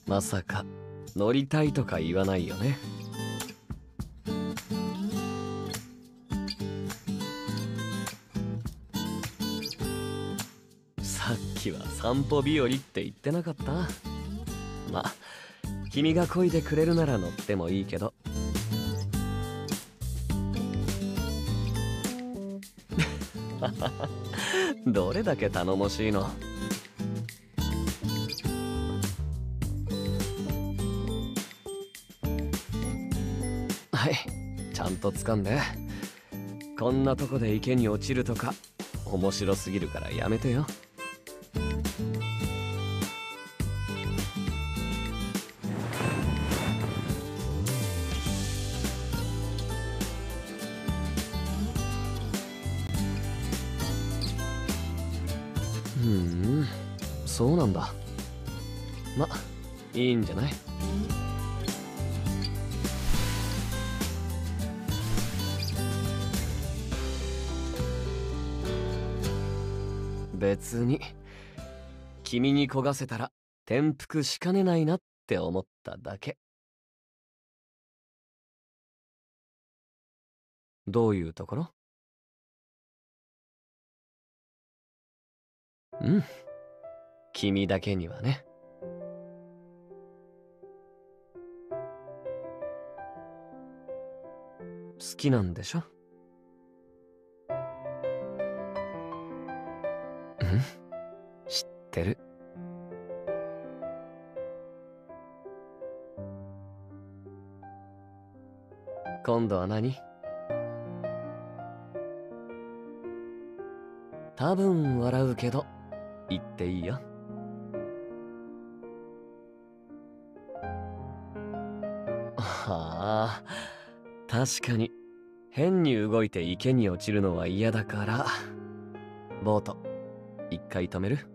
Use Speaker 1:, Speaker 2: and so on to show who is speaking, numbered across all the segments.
Speaker 1: まさか乗りたいとか言わないよね。さっきは散歩日和って言ってなかった？ま、君が漕いでくれるなら乗ってもいいけど。どれだけ頼もしいの。はい、ちゃんと掴んで。こんなとこで池に落ちるとか面白すぎるからやめてよ。そうなんだ。ま、いいんじゃない？別に君に焦がせたら転覆しかねないなって思っただけ。どういうところ？うん、君だけにはね。好きなんでしょ？うん、知ってる。今度は何？多分笑うけど言っていいよ。はあ、確かに変に動いて池に落ちるのは嫌だから。ボート一回止める？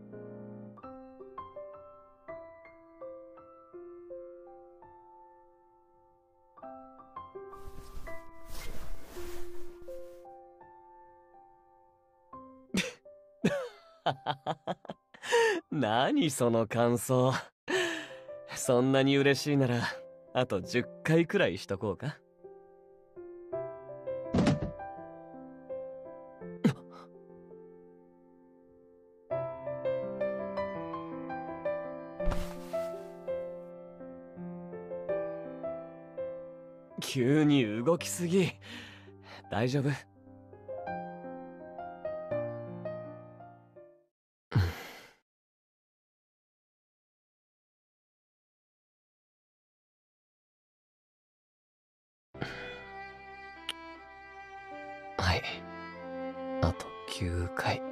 Speaker 1: 何その感想。そんなに嬉しいならあと10回くらいしとこうか。急に動きすぎ。大丈夫？はい、あと9回。